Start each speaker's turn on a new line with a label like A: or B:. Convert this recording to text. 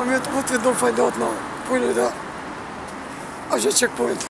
A: I'm going to put the find out now. Point it out. I should check point.